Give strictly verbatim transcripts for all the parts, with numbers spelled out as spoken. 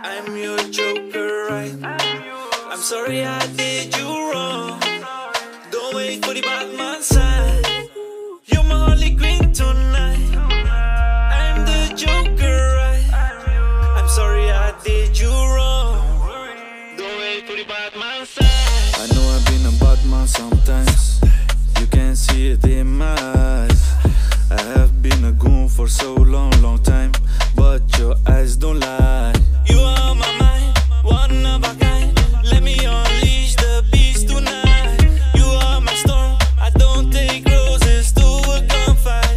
I'm your joker, right? I'm sorry I did you wrong. Don't wait for the Batman side. You're my Harley Quinn tonight. I'm the joker, right? I'm sorry I did you wrong. Don't wait for the Batman side. I know I've been a bad man sometimes. You can't see it in my eyes. I have been a goon for so long, long time, but your eyes don't lie. You are my mind, one of a kind. Let me unleash the beast tonight. You are my storm, I don't take roses to a gunfight.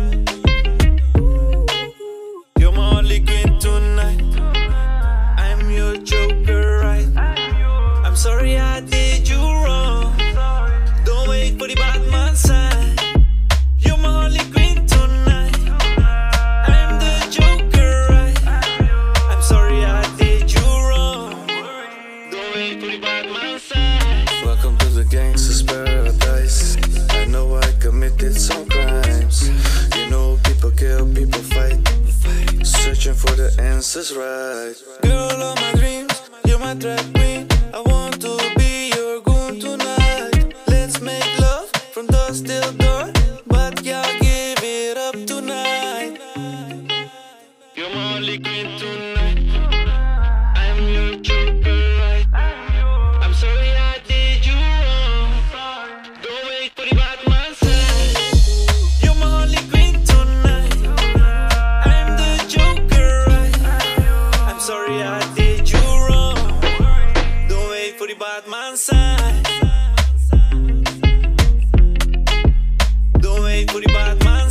You're my Harley Quinn tonight. I'm your joker, right? I'm sorry I did you wrong. Don't wait for the Batman side. You're my Harley Quinn tonight. I'm the joker, right? I'm sorry I did you wrong. Don't wait for the Batman side. Welcome to the gangster's paradise. I know I committed some crimes. You know people kill, people fight, searching for the answers right. Girl of my dreams, you're my drag queen. I want to be your goon tonight. Let's make love from dusk till dawn, but y'all give it up tonight. You're my Harley Quinn tonight. I'm your joker, right? I'm sorry I did you wrong. Don't wait for the Batman side. You're my Harley Quinn tonight. I'm the joker, right? I'm sorry I did you wrong. Don't wait for the Batman side. Don't wait for the Batman